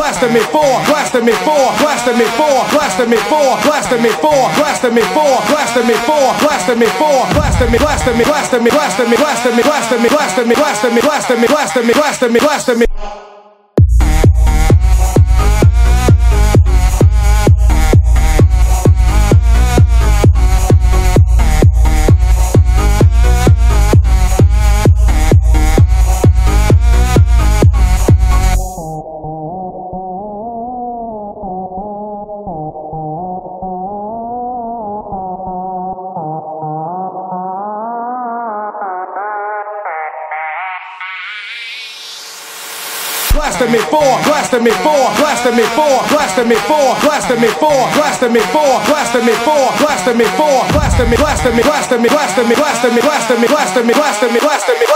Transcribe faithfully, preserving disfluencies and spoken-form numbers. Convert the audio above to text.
blasting me for, blasting me for, blasting me for, blasting me for, blasting me for, blasting me for, blasting me for, blasting me for, blasting me, blasting me, blasting me, blasting me, blasting me, blasting me, blasting me, blasting me, blasting me, blasting me, blasting me, blasting me. Blasting me for, blasting me for, blasting me for, blasting me for, blasting me for, blasting me for, blasting me for, blasting me for, blasting me, blasting me, blasting me, blasting me, blasting me, blasting me, blasting me, blasting me, blasting me.